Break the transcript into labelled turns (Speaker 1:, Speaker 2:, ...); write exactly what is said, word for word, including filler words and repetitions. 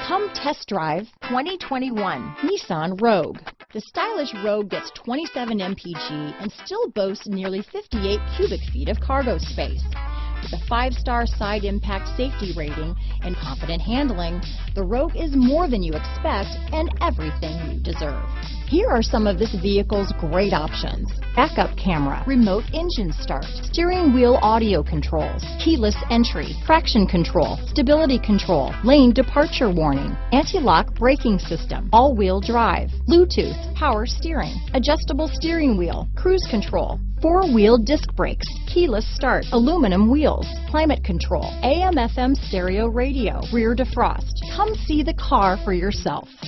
Speaker 1: Come test drive twenty twenty-one Nissan Rogue. The stylish Rogue gets twenty-seven M P G and still boasts nearly fifty-eight cubic feet of cargo space. With a five-star side impact safety rating and confident handling, the Rogue is more than you expect and everything you deserve. Here are some of this vehicle's great options: backup camera, remote engine start, steering wheel audio controls, keyless entry, traction control, stability control, lane departure warning, anti-lock braking system, all-wheel drive, Bluetooth, power steering, adjustable steering wheel, cruise control, four-wheel disc brakes, keyless start, aluminum wheels, climate control, A M F M stereo radio, rear defrost. Come see the car for yourself.